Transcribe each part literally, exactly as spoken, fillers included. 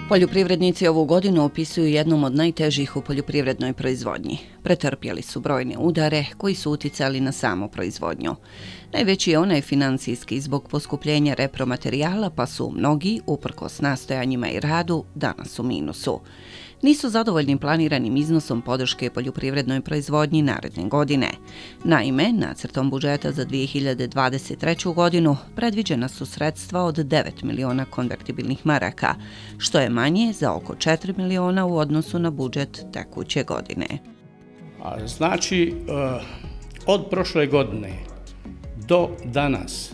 Poljoprivrednici ovu godinu opisuju jednom od najtežih u poljoprivrednoj proizvodnji. Pretrpjeli su brojne udare koji su uticali na samu proizvodnju. Najveći je onaj financijski zbog poskupljenja repromaterijala, pa su mnogi, uprkos nastojanjima i radu, danas u minusu. Nisu zadovoljni planiranim iznosom podrške poljoprivrednoj proizvodnji naredne godine. Naime, nacrtom budžeta za dvije hiljade dvadeset treću. godinu predviđena su sredstva od devet miliona konvertibilnih maraka, što je manje za oko četiri miliona u odnosu na budžet tekuće godine. Znači, od prošle godine do danas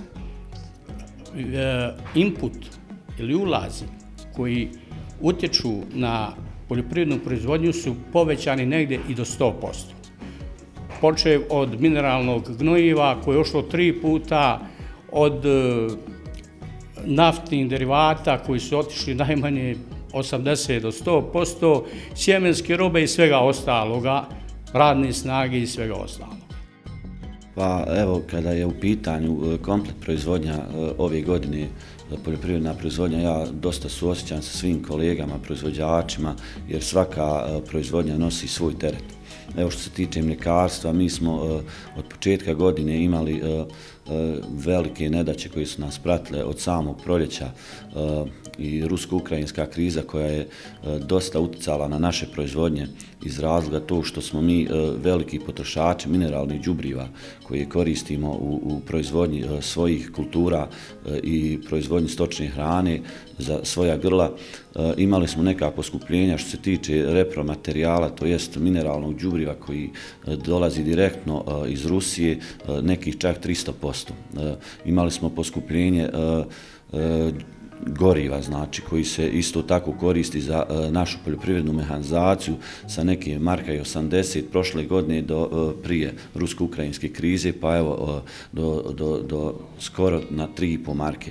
input ili ulazi koji utječu na poljoprivrednu proizvodnju su povećani negdje i do sto posto. Počev od mineralnog gnojiva koje je ošlo tri puta, od naftnih derivata koji su otišli najmanje osamdeset do sto posto, sjemenske robe i svega ostaloga, radne snage i svega ostalog. Pa evo, kada je u pitanju komplet proizvodnja ove godine, poljoprivredna proizvodnja, ja dosta suosjećam sa svim kolegama, proizvođačima, jer svaka proizvodnja nosi svoj teret. Evo, što se tiče mljekarstva, mi smo od početka godine imali velike nedaće koje su nas pratile od samog proljeća i rusko-ukrajinska kriza koja je dosta uticala na naše proizvodnje iz razloga to što smo mi veliki potrošači mineralnih đubriva koje koristimo u, u proizvodnji svojih kultura i proizvodnji stočne hrane za svoja grla. Imali smo neka poskupljenja što se tiče repromaterijala, to jest mineralnog đubriva koji dolazi direktno iz Rusije, nekih čak tristo posto. Imali smo poskupljenje goriva, znači, koji se isto tako koristi za našu poljoprivrednu mehanizaciju sa neke marka i osamdeset prošle godine do prije rusko-ukrajinske krize, pa evo do, do, do skoro na tri i po marke.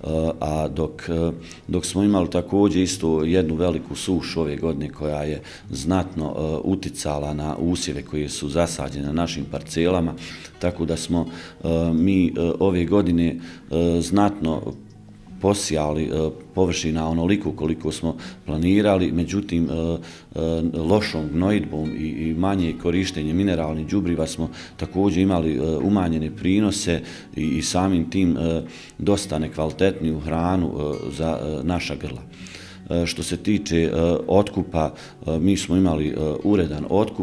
A dok, dok smo imali također isto jednu veliku sušu ove godine koja je znatno uticala na usjeve koje su zasađene na našim parcelama, tako da smo mi ove godine znatno posijali površina onoliko koliko smo planirali, međutim lošom gnojidbom i manje korištenje mineralnih đubriva smo također imali umanjene prinose i samim tim dosta nekvalitetniju hranu za naša grla. Što se tiče otkupa, mi smo imali uredan otkup.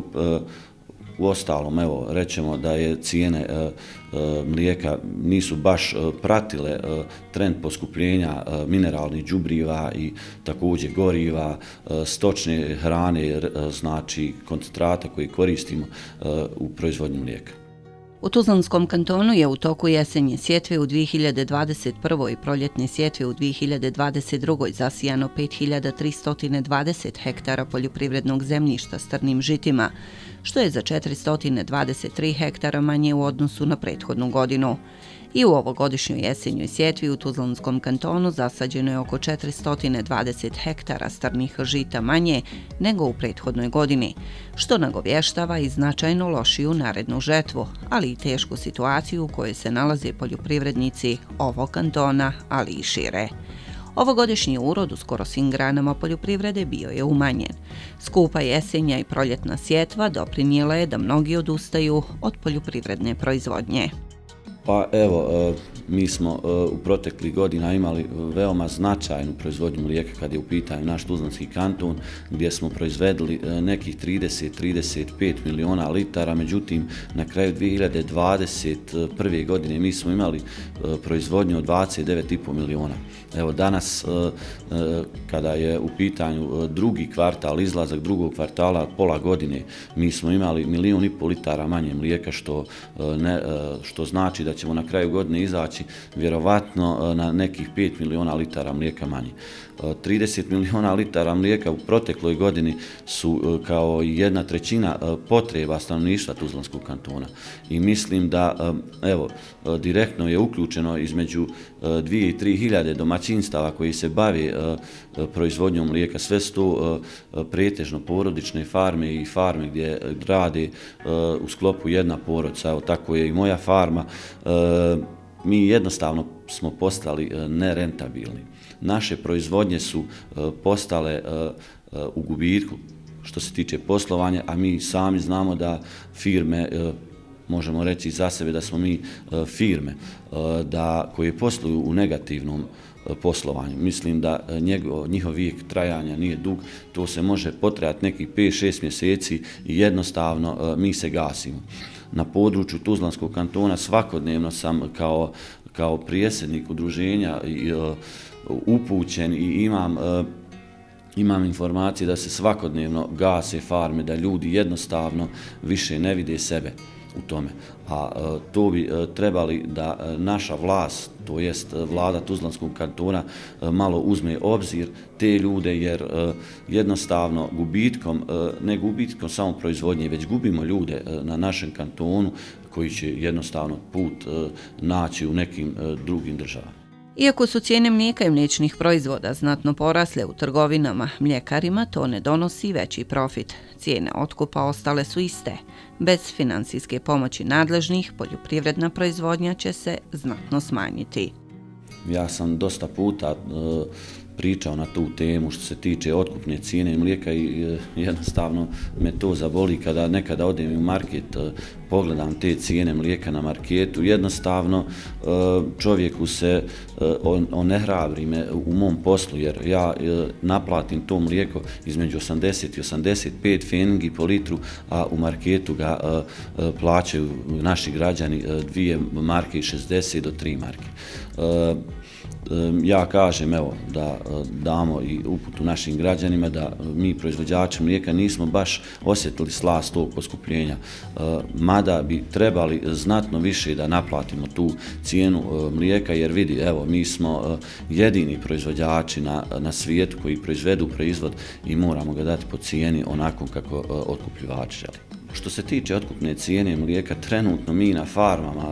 Uostalom, evo, rećemo da je cijene e, e, mlijeka nisu baš e, pratile e, trend poskupljenja e, mineralnih đubriva i također goriva, e, stočne hrane, e, znači koncentrata koji koristimo e, u proizvodnji mlijeka. U Tuzlanskom kantonu je u toku jesenje sjetve u dvije hiljade dvadeset prvoj i proljetne sjetve u dvije hiljade dvadeset drugoj zasijano pet hiljada tristo dvadeset hektara poljoprivrednog zemljišta s trnim žitima, što je za četiristo dvadeset tri hektara manje u odnosu na prethodnu godinu. I u ovogodišnjoj jesenjoj sjetvi u Tuzlanskom kantonu zasađeno je oko četiristo dvadeset hektara strnih žita manje nego u prethodnoj godini, što nagovještava i značajno lošiju narednu žetvu, ali i tešku situaciju u kojoj se nalaze poljoprivrednici ovog kantona, ali i šire. Ovogodišnji urod u skoro svim granama poljoprivrede bio je umanjen. Skupa jesenja i proljetna sjetva doprinijela je da mnogi odustaju od poljoprivredne proizvodnje. Pa evo, mi smo u proteklih godina imali veoma značajnu proizvodnju mlijeka kad je u pitanju naš Tuzlanski kanton, gdje smo proizvedli nekih trideset do trideset pet miliona litara, međutim na kraju dvije hiljade dvadeset prve. godine mi smo imali proizvodnju od dvadeset devet i po miliona. Evo danas, kada je u pitanju drugi kvartal, izlazak drugog kvartala, pola godine, mi smo imali milijun i pol litara manje mlijeka, što, ne, što znači da ćemo na kraju godine izaći vjerovatno na nekih pet miliona litara mlijeka manje. trideset miliona litara mlijeka u protekloj godini su kao jedna trećina potreba stanovništva Tuzlanskog kantona. I mislim da, evo, direktno je uključeno između dvije i tri hiljade domaćinstava koji se bave proizvodnjom mlijeka. Sve su to pretežno porodične farme i farme gdje rade u sklopu jedna porodica. Evo, tako je i moja farma. mi jednostavno smo postali nerentabilni. Naše proizvodnje su postale u gubitku što se tiče poslovanja, a mi sami znamo da firme, možemo reći za sebe da smo mi firme da, koje posluju u negativnom poslovanju. Mislim da njegov, njihov vijek trajanja nije dug, to se može potrajati nekih pet šest mjeseci i jednostavno mi se gasimo. Na području Tuzlanskog kantona svakodnevno sam kao, kao prijesednik udruženja i, uh, upućen i imam, uh, imam informacije da se svakodnevno gase farme, da ljudi jednostavno više ne vide sebe u tome. A uh, to bi uh, trebali da uh, naša vlast, to jest uh, vlada Tuzlanskog kantona, uh, malo uzme obzir te ljude, jer uh, jednostavno gubitkom, uh, ne gubitkom samo proizvodnje, već gubimo ljude uh, na našem kantonu koji će jednostavno put uh, naći u nekim uh, drugim državama. Iako su cijene mlijeka i mliječnih proizvoda znatno porasle u trgovinama, mljekarima to ne donosi veći profit. Cijene otkupa ostale su iste. Bez financijske pomoći nadležnih, poljoprivredna proizvodnja će se znatno smanjiti. Ja sam dosta puta uh, pričao na tu temu što se tiče otkupne cijene mlijeka i uh, jednostavno me to zaboli kada nekada odem u market, uh, pogledam te cijene mlijeka na marketu, jednostavno uh, čovjeku se uh, on, onehrabri me u mom poslu, jer ja uh, naplatim to mlijeko između osamdeset i osamdeset pet pfenigi po litru, a u marketu ga uh, uh, plaćaju naši građani uh, dvije marke i šezdeset do tri marke. Uh, Ja kažem, evo, da damo i uputu našim građanima da mi proizvođači mlijeka nismo baš osjetili slast tog poskupljenja, mada bi trebali znatno više da naplatimo tu cijenu mlijeka, jer vidi, evo, mi smo jedini proizvođači na, na svijetu koji proizvedu proizvod i moramo ga dati po cijeni onako kako otkupljivači želi. Što se tiče otkupne cijene mlijeka, trenutno mi na farmama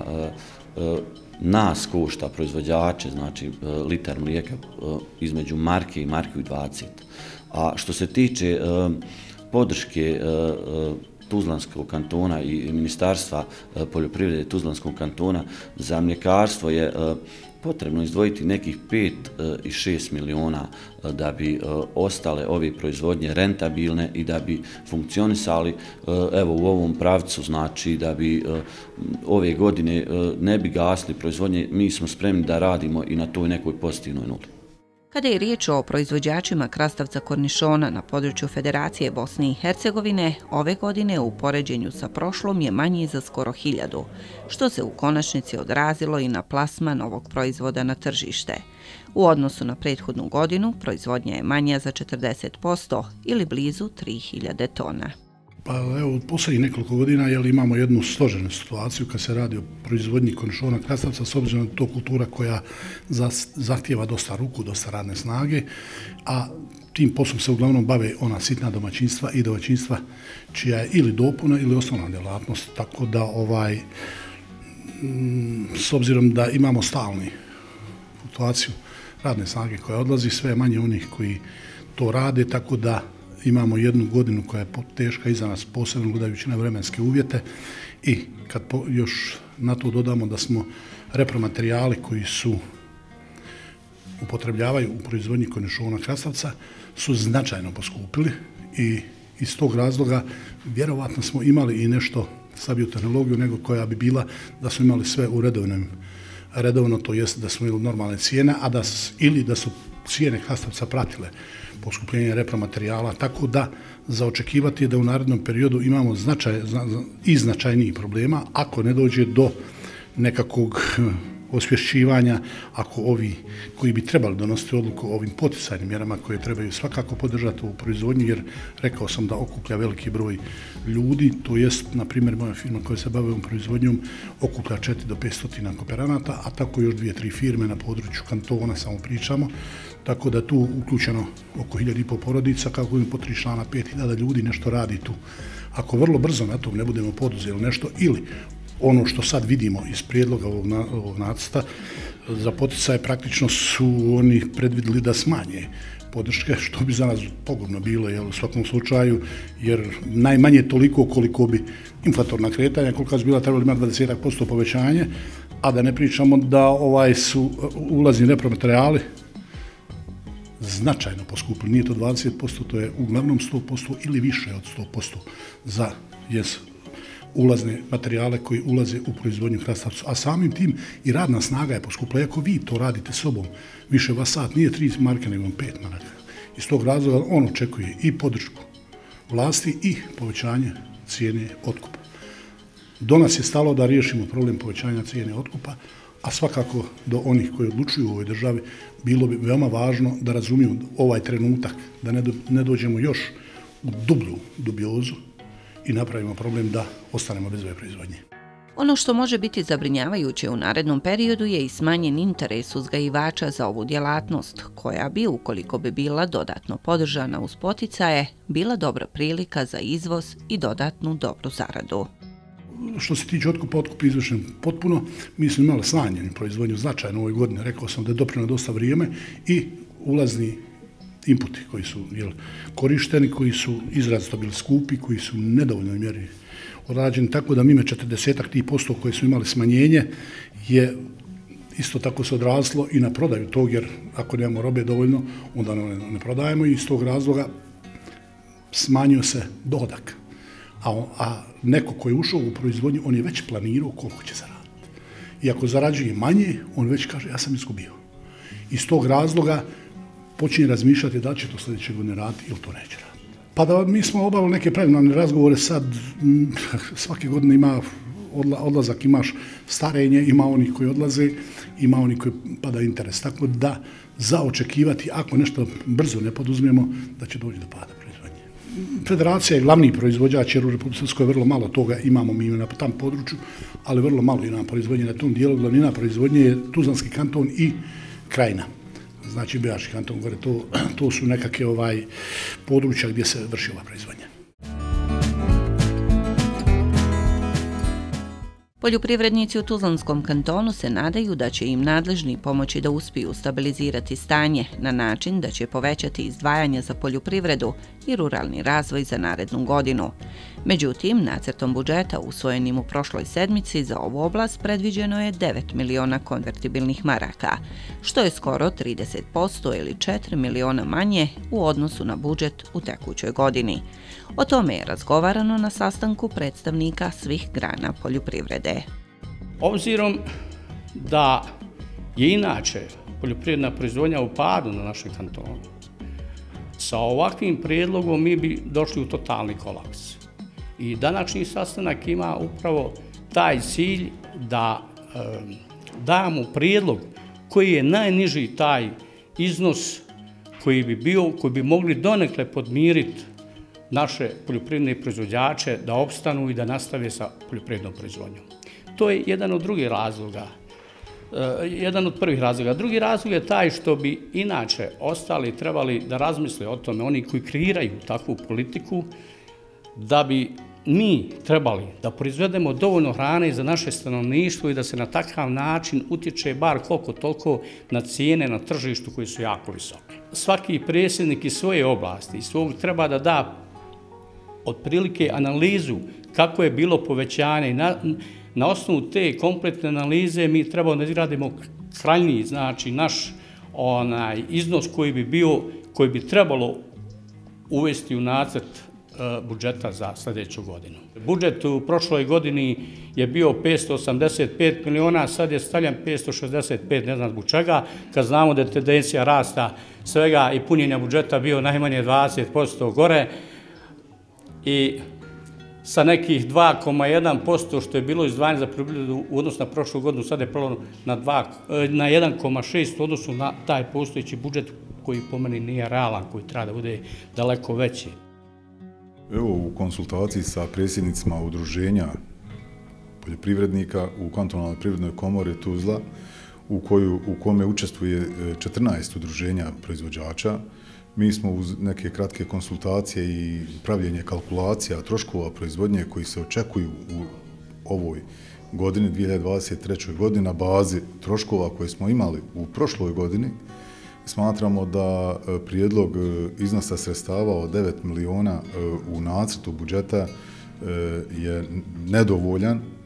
nas košta proizvođače, znači litar mlijeka između marke i marke i dvadeset. A što se tiče podrške Tuzlanskog kantona i Ministarstva poljoprivrede Tuzlanskog kantona za mljekarstvo je potrebno izdvojiti nekih pet i šest miliona da bi ostale ove proizvodnje rentabilne i da bi funkcionisali evo u ovom pravcu, znači da bi ove godine ne bi gasli proizvodnje, mi smo spremni da radimo i na toj nekoj pozitivnoj nuli. Kada je riječ o proizvođačima krastavca kornišona na području Federacije Bosne i Hercegovine, ove godine u poređenju sa prošlom je manji za skoro hiljadu, što se u konačnici odrazilo i na plasman ovog proizvoda na tržište. U odnosu na prethodnu godinu, proizvodnja je manja za četrdeset posto ili blizu tri hiljade tona. Pa evo, u posljednjih nekoliko godina jel, imamo jednu složenu situaciju kad se radi o proizvodnji kornišona krastavca, s obzirom na to kultura koja zahtijeva dosta ruku, dosta radne snage, a tim poslom se uglavnom bave ona sitna domaćinstva i domaćinstva čija je ili dopuna ili osnovna djelatnost, tako da ovaj, m, s obzirom da imamo stalni fluktuaciju radne snage koja odlazi, sve je manje onih koji to rade, tako da imamo jednu godinu koja je teška iza nas, posebno gledajući na vremenske uvjete, i kad po, još na to dodamo da smo repromaterijali koji su upotrebljavaju u proizvodnji kornišona krastavca su značajno poskupili i iz tog razloga vjerovatno smo imali i nešto slabiju tehnologiju nego koja bi bila da smo imali sve u redovnom, redovno, to jest da smo imali normalne cijene, a da ili da su cijene krastavca pratile poskupljenje repromaterijala, tako da za očekivati je da u narednom periodu imamo značaj, i značajnijih problema ako ne dođe do nekakvog osvješćivanja, ako ovi koji bi trebali donositi odluku o ovim poticajnim mjerama koje trebaju svakako podržati u proizvodnju, jer rekao sam da okuplja veliki broj ljudi, to jest, na primjer, moja firma koja se bavi ovom proizvodnjom okuplja četiri do pet kooperanata, a tako još dvije, tri firme na području kantona samo pričamo, tako da tu uključeno oko hiljadu i pol porodica, kako im po tri člana, pet hiljada ljudi nešto radi tu. Ako vrlo brzo na tom ne budemo poduzeli nešto, ili ono što sad vidimo iz prijedloga ovog, na, ovog nacrta za poticaje, praktično su oni predvidjeli da smanje podrške, što bi za nas pogubno bilo, jel, u svakom slučaju, jer najmanje toliko koliko bi inflatorna kretanja, koliko bi bila trebali imati dvadeset posto povećanje, a da ne pričamo da ovaj su ulazni repromaterijali značajno poskupili. Nije to dvadeset posto, to je uglavnom sto posto ili više od sto posto za jes, ulazne materijale koji ulaze u proizvodnju krastavcu. A samim tim i radna snaga je poskupila. Iako vi to radite sobom, više vas sat nije tri marke, nego pet maraka. Iz tog razloga on očekuje i podršku vlasti i povećanje cijene otkupa. Do nas je stalo da riješimo problem povećanja cijene otkupa, a svakako do onih koji odlučuju u ovoj državi bilo bi veoma važno da razumiju ovaj trenutak, da ne, do, ne dođemo još u dublju dubiozu i napravimo problem da ostanemo bez ove proizvodnje. Ono što može biti zabrinjavajuće u narednom periodu je i smanjen interes uzgajivača za ovu djelatnost, koja bi, ukoliko bi bila dodatno podržana uz poticaje, bila dobra prilika za izvoz i dodatnu dobru zaradu. Što se tiče otkupa, otkup je izvršen potpuno. Mi smo imali smanjenu proizvodnju značajno u ovoj godini. Rekao sam da je doprinjelo dosta vrijeme i ulazni inputi koji su jel, korišteni, koji su izrazito bili skupi, koji su u nedovoljnoj mjeri odrađeni, tako da mime četrdesetak tih posto koje su imali smanjenje je isto tako se odrazilo i na prodaju tog, jer ako nemamo robe dovoljno, onda ne, ne prodajemo i iz tog razloga smanjio se dohodak. A, a neko ko je ušao u proizvodnju, on je već planirao koliko će zaraditi. I ako zarađuje manje, on već kaže ja sam izgubio. Iz tog razloga počinje razmišljati da li će to sljedeće godine raditi ili to neće raditi. Pa da mi smo obavili neke preliminarne razgovore sad, m, svake godine ima odla, odlazak, imaš starenje, ima onih koji odlaze, ima onih koji pada interes. Tako da za očekivati, ako nešto brzo ne poduzmemo, da će doći do pada proizvodnje. Federacija je glavni proizvođač, jer u Republici Srpskoj vrlo malo toga imamo mi na tom području, ali vrlo malo imamo proizvodnje na tom dijelu. Glavnina proizvodnje je Tuzlanski kanton i Krajina. Znači Bejački kanton, gore, to, to su nekakve ovaj, područja gdje se vrši ova proizvodnja. Poljoprivrednici u Tuzlanskom kantonu se nadaju da će im nadležni pomoći da uspiju stabilizirati stanje na način da će povećati izdvajanja za poljoprivredu i ruralni razvoj za narednu godinu. Međutim, nacrtom budžeta usvojenim u prošloj sedmici za ovu oblast predviđeno je devet miliona konvertibilnih maraka, što je skoro trideset posto ili četiri miliona manje u odnosu na budžet u tekućoj godini. O tome je razgovarano na sastanku predstavnika svih grana poljoprivrede. Obzirom da je inače poljoprivredna proizvodnja u padu na našem kantonu, sa ovakvim prijedlogom mi bi došli u totalni kolaps. I današnji sastanak ima upravo taj cilj da e, damo prijedlog koji je najniži taj iznos koji bi bio, koji bi mogli donekle podmiriti naše poljoprivredne proizvođače da opstanu i da nastave sa poljoprivrednom proizvodnjom. To je jedan od drugih razloga. E, jedan od prvih razloga. Drugi razlog je taj što bi inače ostali trebali da razmisle o tome, oni koji kreiraju takvu politiku, da bi mi trebali da proizvedemo dovoljno hrane za naše stanovništvo i da se na takav način utječe bar koliko toliko na cijene na tržištu koji su jako visoke. Svaki predsjednik iz svoje oblasti svog treba da da otprilike analizu kako je bilo povećanje i na, na osnovu te kompletne analize mi trebamo da izradimo krajnji, znači naš onaj iznos koji bi bio, koji bi trebalo uvesti u nacrt budžeta za sljedeću godinu. Budžet u prošloj godini je bio petsto osamdeset pet miliona, sad je stavljen petsto šezdeset pet, ne znam zbog čega, kad znamo da je tendencija rasta svega i punjenja budžeta bio najmanje dvadeset posto gore i sa nekih dva zarez jedan posto što je bilo izdvajanje za poljoprivredu u odnosu na prošlu godinu, sad je prelo na, na jedan zarez šest u odnosu na taj postojeći budžet koji po meni nije realan, koji treba da bude daleko veći. Evo, u konsultaciji sa predsjednicima udruženja poljoprivrednika u kantonalnoj privrednoj komori Tuzla, u, koju, u kome učestvuje četrnaest udruženja proizvođača, mi smo uz neke kratke konsultacije i pravljenje kalkulacija troškova proizvodnje koji se očekuju u ovoj godini, dvije hiljade dvadeset trećoj godini, na bazi troškova koje smo imali u prošloj godini, smatramo da prijedlog iznosa sredstava od devet miliona u nacrtu budžeta je nedovoljan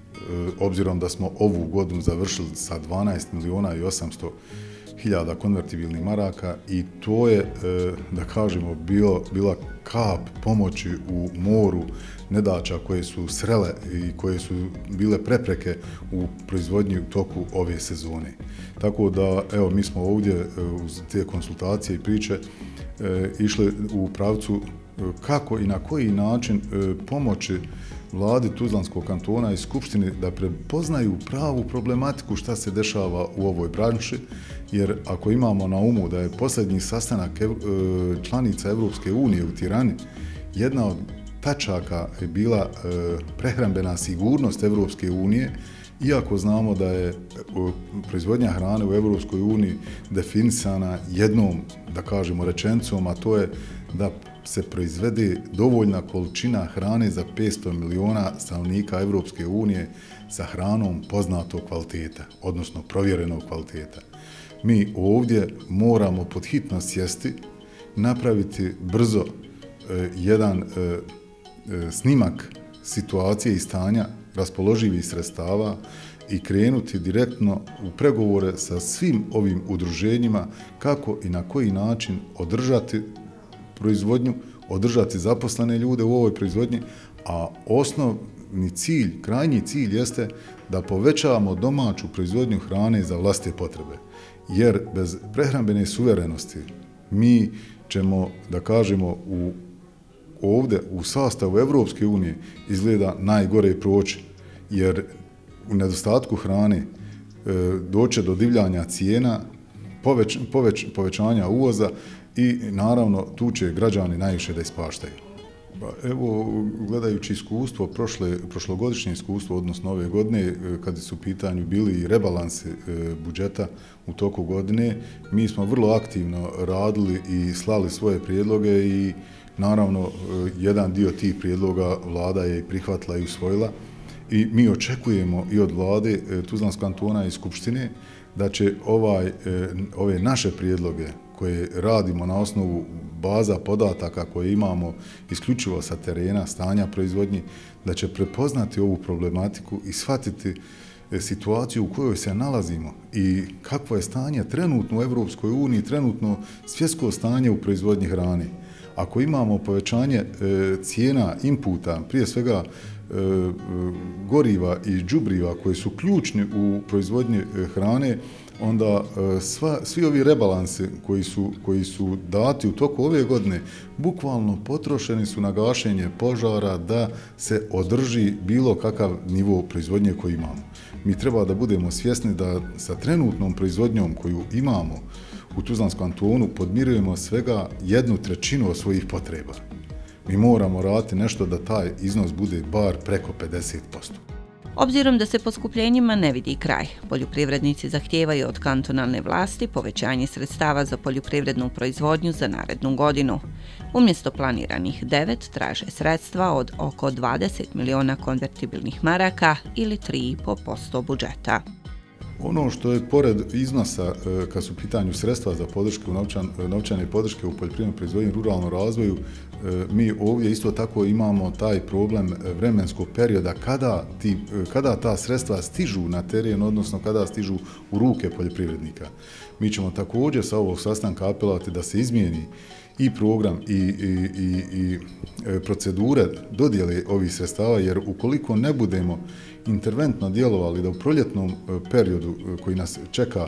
obzirom da smo ovu godinu završili sa dvanaest miliona i osamsto hiljada konvertibilnih maraka i to je, da kažemo, bio, bila kap pomoći u moru nedaća koje su srele i koje su bile prepreke u proizvodnji u toku ove sezone. Tako da, evo, mi smo ovdje uz te konsultacije i priče išli u pravcu kako i na koji način pomoći vladi Tuzlanskog kantona i Skupštini da prepoznaju pravu problematiku šta se dešava u ovoj branši, jer ako imamo na umu da je posljednji sastanak članica Evropske unije u Tirani, jedna od tačaka je bila prehrambena sigurnost Evropske unije, iako znamo da je proizvodnja hrane u Evropskoj uniji definisana jednom, da kažemo, rečenicom, a to je da se proizvede dovoljna količina hrane za petsto miliona stanovnika Evropske unije sa hranom poznatog kvaliteta, odnosno provjerenog kvaliteta. Mi ovdje moramo pod hitno sjesti, napraviti brzo eh, jedan eh, snimak situacije i stanja raspoloživih sredstava i krenuti direktno u pregovore sa svim ovim udruženjima kako i na koji način održati proizvodnju, održati zaposlene ljude u ovoj proizvodnji, a osnovni cilj, krajnji cilj jeste da povećavamo domaću proizvodnju hrane za vlastite potrebe. Jer bez prehrambene suverenosti mi ćemo, da kažemo, u, ovdje u sastavu Evropske unije izgleda najgore proći, jer u nedostatku hrane e, doće do divljanja cijena, poveć, poveć, povećanja uvoza i naravno tu će građani najviše da ispaštaju. Evo, gledajući iskustvo, prošle, prošlogodišnje iskustvo, odnosno ove godine, kad su u pitanju bili i rebalansi budžeta u toku godine, mi smo vrlo aktivno radili i slali svoje prijedloge i naravno jedan dio tih prijedloga vlada je prihvatila i usvojila i mi očekujemo i od vlade Tuzlanskog kantona i Skupštine da će ovaj, ove naše prijedloge koje radimo na osnovu baza podataka koje imamo isključivo sa terena, stanja proizvodnji, da će prepoznati ovu problematiku i shvatiti situaciju u kojoj se nalazimo i kakvo je stanje trenutno u Evropskoj uniji, trenutno svjetsko stanje u proizvodnji hrane. Ako imamo povećanje cijena inputa, prije svega goriva i đubriva koji su ključni u proizvodnji hrane, onda sva, svi ovi rebalansi koji su, koji su dati u toku ove godine bukvalno potrošeni su na gašenje požara da se održi bilo kakav nivo proizvodnje koji imamo. Mi treba da budemo svjesni da sa trenutnom proizvodnjom koju imamo u Tuzlanskom kantonu podmirujemo svega jednu trećinu od svojih potreba. Mi moramo raditi nešto da taj iznos bude bar preko pedeset posto. Obzirom da se poskupljenjima ne vidi kraj, poljoprivrednici zahtijevaju od kantonalne vlasti povećanje sredstava za poljoprivrednu proizvodnju za narednu godinu. Umjesto planiranih devet traže sredstva od oko dvadeset miliona konvertibilnih maraka ili tri i po posto budžeta. Ono što je pored iznosa, kad su u pitanju sredstva za podršku, novčan, novčane podrške u poljoprivrednoj proizvodnji i ruralnom razvoju, mi ovdje isto tako imamo taj problem vremenskog perioda kada, ti, kada ta sredstva stižu na teren, odnosno kada stižu u ruke poljoprivrednika. Mi ćemo također sa ovog sastanka apelovati da se izmijeni i program i, i, i, i procedure dodjele ovih sredstava, jer ukoliko ne budemo interventno djelovali da u proljetnom periodu koji nas čeka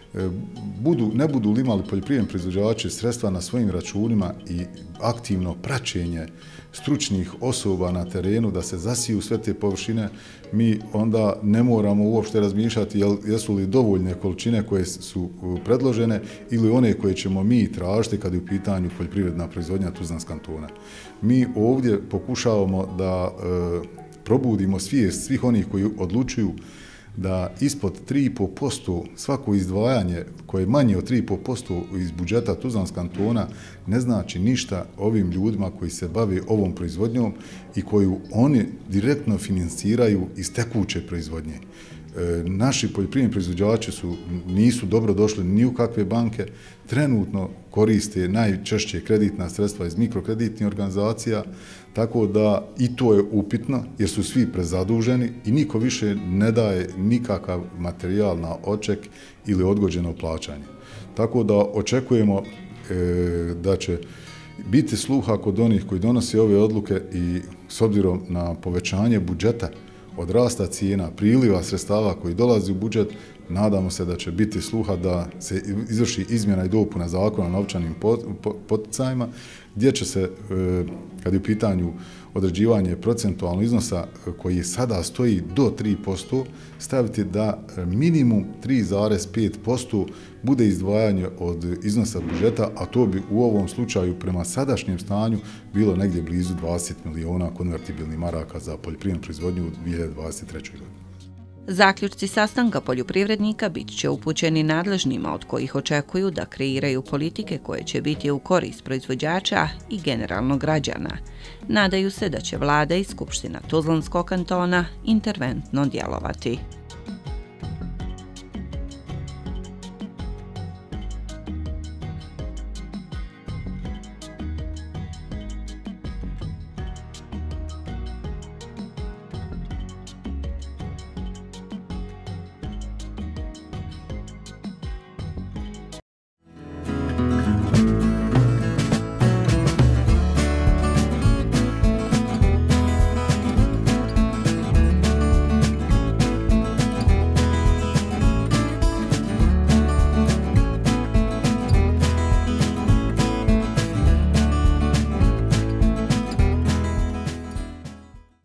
budu, ne budu li imali poljoprivredni proizvođači sredstva na svojim računima i aktivno praćenje stručnih osoba na terenu da se zasiju sve te površine, mi onda ne moramo uopšte razmišljati jel, jesu li dovoljne količine koje su predložene ili one koje ćemo mi tražiti kad je u pitanju poljoprivredna proizvodnja Tuzlanskog kantona. Mi ovdje pokušavamo da e, probudimo svijest svih onih koji odlučuju da ispod tri i po posto svako izdvajanje koje je manje od tri i po posto iz budžeta Tuzlanskog kantona ne znači ništa ovim ljudima koji se bave ovom proizvodnjom i koju oni direktno finansiraju iz tekuće proizvodnje. Naši poljoprivredni proizvođači su, nisu dobro došli ni u kakve banke, trenutno koriste najčešće kreditna sredstva iz mikrokreditnih organizacija, tako da i to je upitno jer su svi prezaduženi i niko više ne daje nikakav materijal na oček ili odgođeno plaćanje. Tako da očekujemo e, da će biti sluha kod onih koji donose ove odluke i s obzirom na povećanje budžeta od rasta cijena, priliva sredstava koji dolazi u budžet, nadamo se da će biti sluha da se izvrši izmjena i dopuna zakona o novčanim poticajima, gdje će se, kad je u pitanju određivanje procentualnog iznosa koji sada stoji do tri posto, staviti da minimum tri zarez pet posto bude izdvajanje od iznosa budžeta, a to bi u ovom slučaju prema sadašnjem stanju bilo negdje blizu dvadeset miliona konvertibilnih maraka za poljoprivrednu proizvodnju u dvije hiljade dvadeset trećoj godini. Zaključci sastanka poljoprivrednika bit će upućeni nadležnima od kojih očekuju da kreiraju politike koje će biti u korist proizvođača i generalno građana. Nadaju se da će vlada i Skupština Tuzlanskog kantona interventno djelovati.